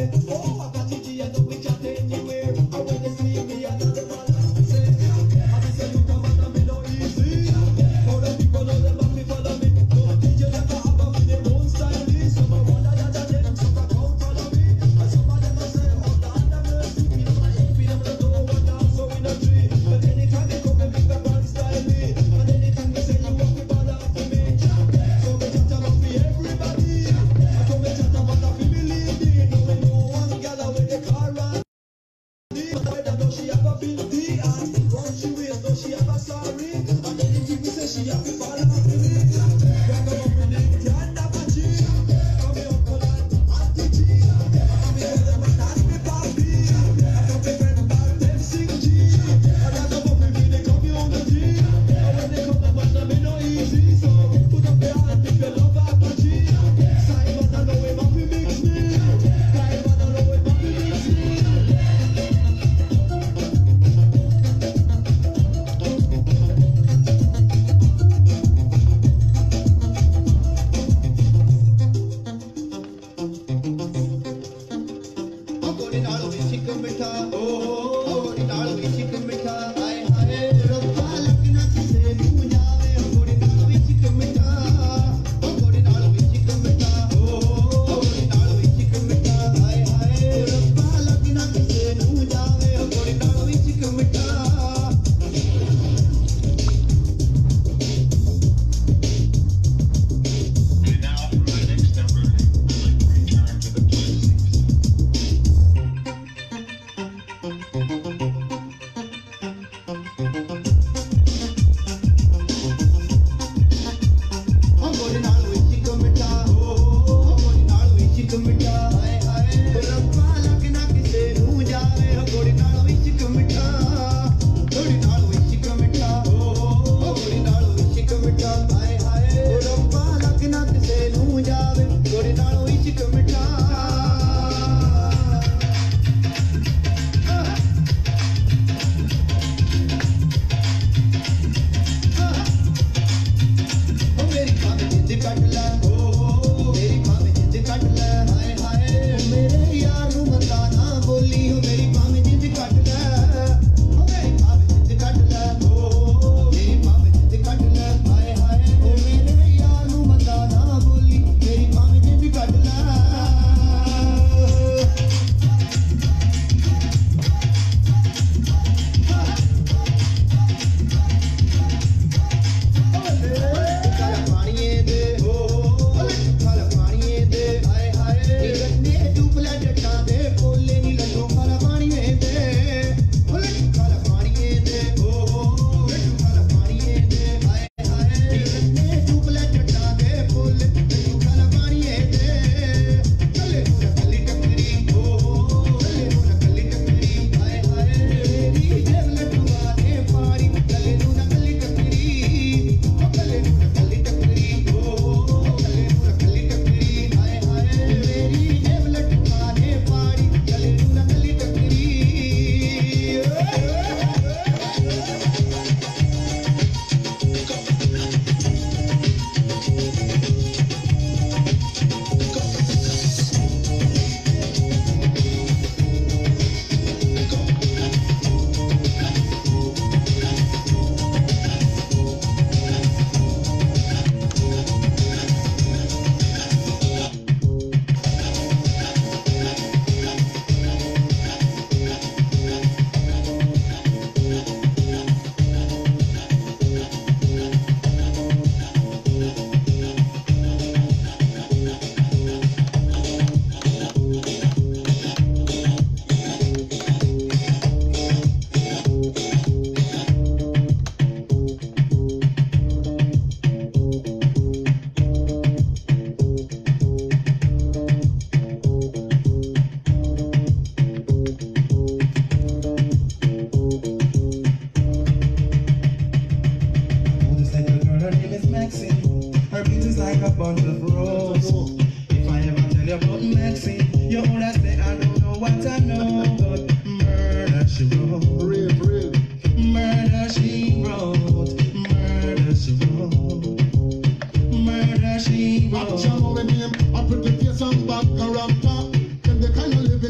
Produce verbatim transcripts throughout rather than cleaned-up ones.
Action over name, I pretty face and bad character. Them the kind of live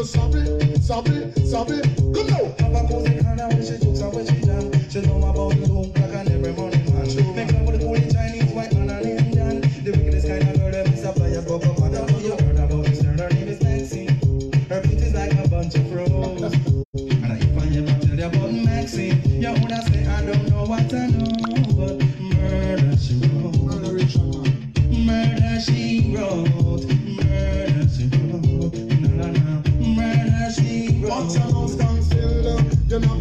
sorry, sorry, sorry. Come now. Have a cozy kind of when she jokes and when she jam. She know about the look like an every morning man. Make love with the coolie Chinese, white man and Indian. The wickedest kind of girl that Miss Fire go up. I don't know you heard about this girl, her name is Maxine. Her beauty's like a bunch of roses. And if I ever tell you about Maxine, you would have say I don't know what I know, but murder she wrote. Murder she wrote. Murder she wrote. No, no, no. Murder she wrote. Watch your mouth stand still. You know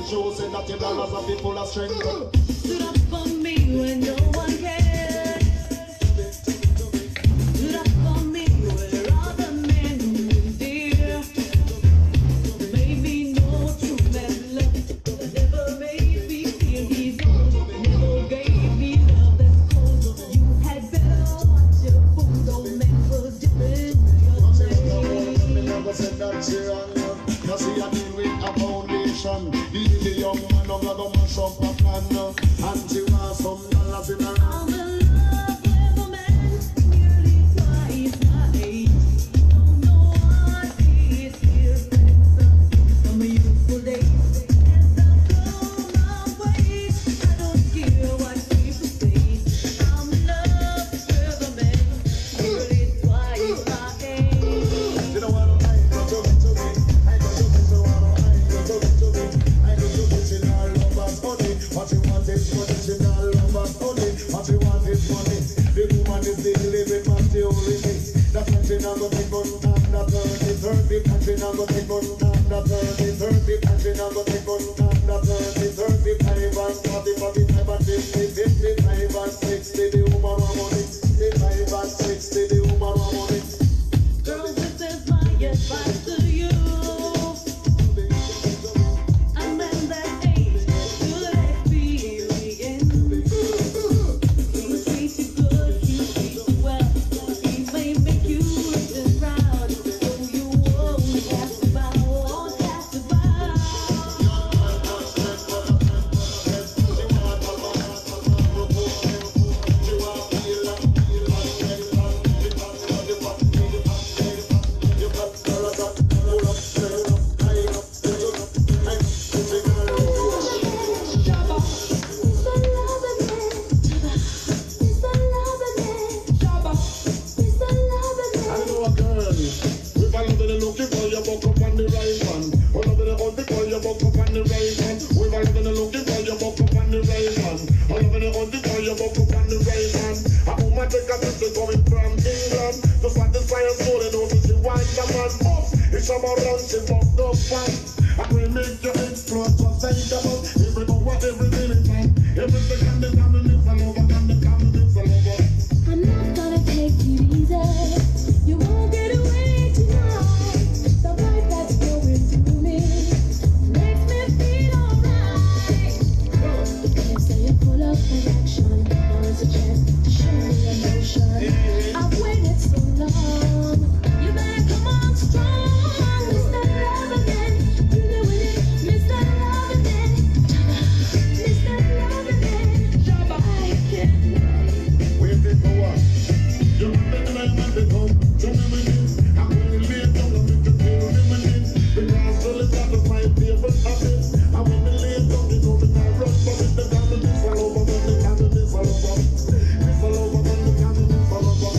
shows and that your dollars are full of strength. Stood up for me when no one cared. Stood up for me when all the men who were dear. Made me know true man's love. Never made me feel he's old. Never gave me love that's cold. You had better watch your food. Old man was different. Never said that she wrong. Now see I deal with a foundation. The, the young man of the mash up a plan. And she wants some dollars in her hand. I'm in love with a man nearly twice my age. Don't know what is his friends from youthful days. As I go my way, I don't care what people say. I'm in love with a man nearly twice my age. You know what I go to me to me. I go to me to me. I go to me to me. I go to me to all lovers only. What you want is money. She all lovers only. What you want is money. The woman is the living materiality. That's what she not go take on under thirty, thirty. And she not go take on under thirty, thirty. And she not go take on under thirty, thirty-five and forty, forty-five and fifty, fifty-five and sixty. The woman want money. fifty-five and sixty. The woman want money. Girl, this is my advice to you. I'm in that age, good experience. He treats you good, he treats you well. He may make you rich and proud, so you won't have to bow, won't have to bow. I know a girl. If I love it, looking for you, buck up on the right one. Oh, love it, hunting for you, buck up on the right one. If I love it, looking for you, buck up on the right one. Oh, love it, hunting for you, buck up on the right one. A woman take a picture coming from England. To satisfy her soul, and also she wants a man up. If she around, she fucked up fun. I will make you explode, just think about every hour, every minute, man. Every second, the time, it's all over, and the time, it's all over. I'm not gonna take you easy. You won't get away tonight. The life that's going through me makes me feel alright. If say you're full of connection, now is a chance to show me emotion. I've waited so long. You better come on strong, Mister Loverman. You doing it, Mister Loverman. Mister Loverman. I can't wait. Wait it for what? You want it and I want it home. Tell me when it. I'm going to lay it down and make you feel me when it. Because all it's out of my favorite habit. I want to lay it down, you know that I rush. But if the time is all over, when the time is all over. It's all over, when the time is all over.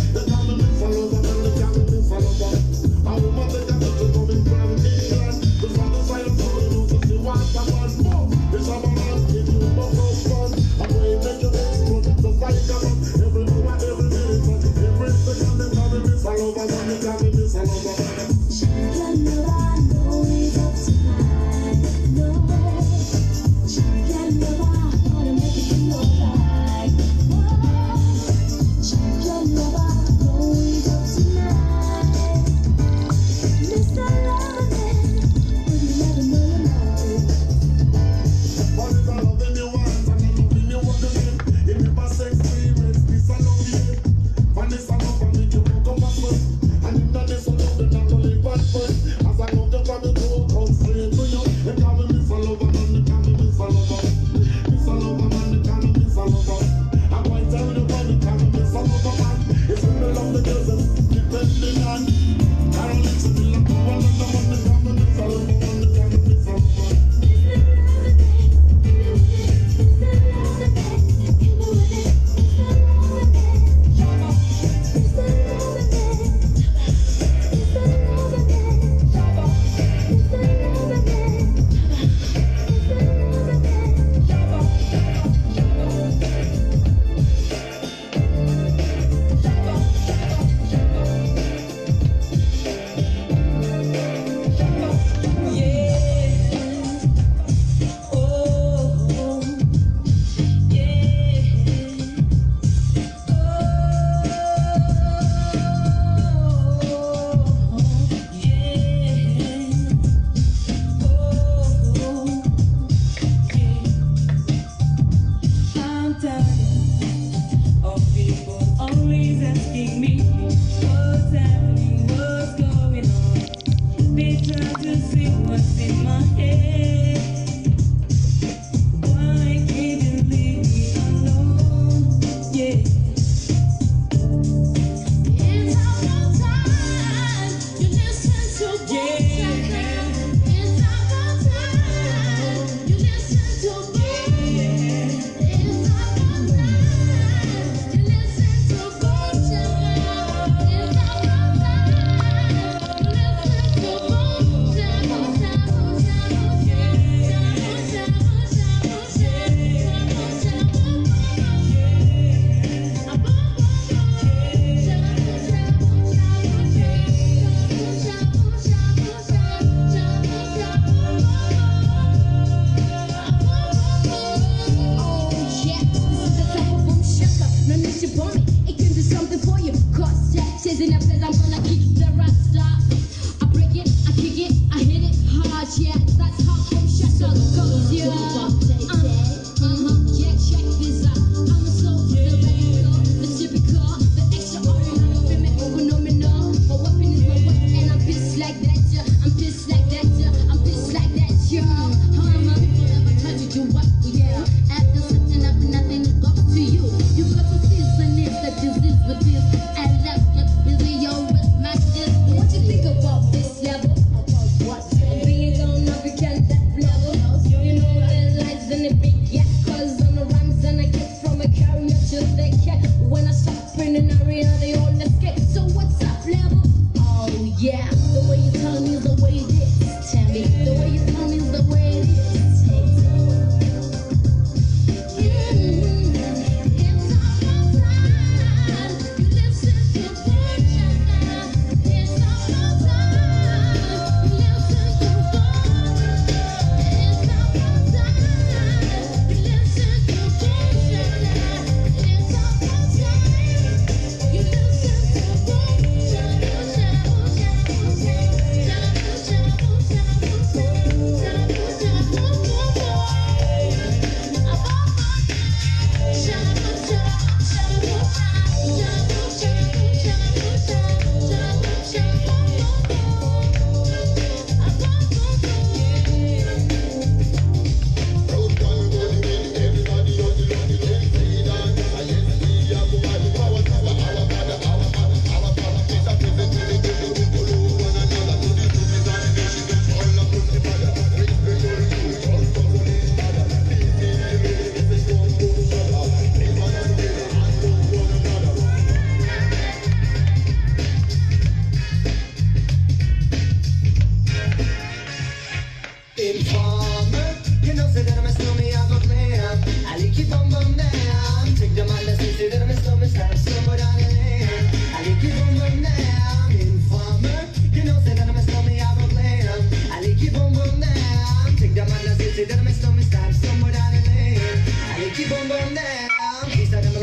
boom boom down. He said I'm